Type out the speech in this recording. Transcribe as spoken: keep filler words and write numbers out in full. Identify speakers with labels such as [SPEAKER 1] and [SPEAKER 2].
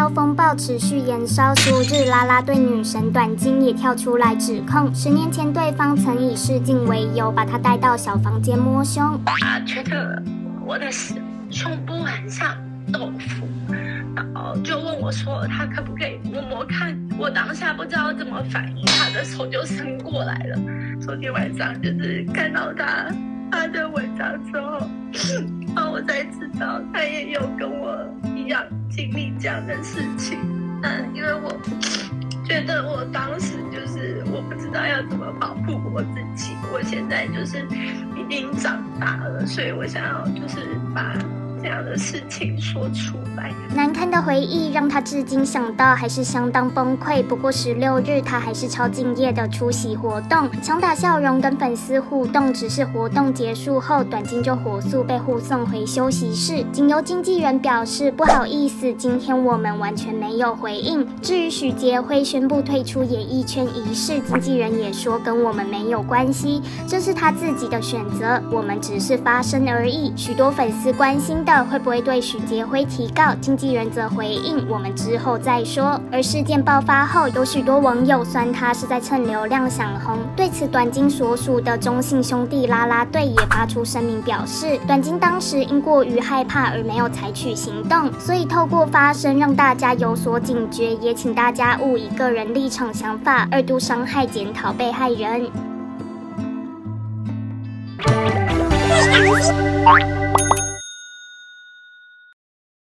[SPEAKER 1] 风暴持续延烧，十五日啦啦队女神短金也跳出来指控，十年前对方曾以试镜为由把她带到小房间摸胸。
[SPEAKER 2] 他觉得我的胸部很像豆腐，然后就问我说他可不可以摸摸看。我当下不知道怎么反应，他的手就伸过来了。昨天晚上就是看到他他的文章之后，然后我才知道他也有跟我一样经历这样的事情。嗯，因为我觉得我当时就是我不知道要怎么保护我自己，我现在就是已经长大了，所以我想要就是把这样的事情说出来。
[SPEAKER 1] 难堪的回忆让他至今想到还是相当崩溃。不过十六日他还是超敬业的出席活动，强打笑容跟粉丝互动。只是活动结束后，短金就火速被护送回休息室。仅由经纪人表示不好意思，今天我们完全没有回应。至于许杰辉宣布退出演艺圈一事，经纪人也说跟我们没有关系，这是他自己的选择，我们只是发声而已。许多粉丝关心的会不会对许杰辉提告，经纪人则回应我们之后再说。而事件爆发后，有许多网友酸他是在蹭流量想红。对此，短金所属的中信兄弟啦啦队也发出声明表示，短金当时因过于害怕而没有采取行动，所以透过发声让大家有所警觉，也请大家勿以个人立场想法二度伤害检讨被害人。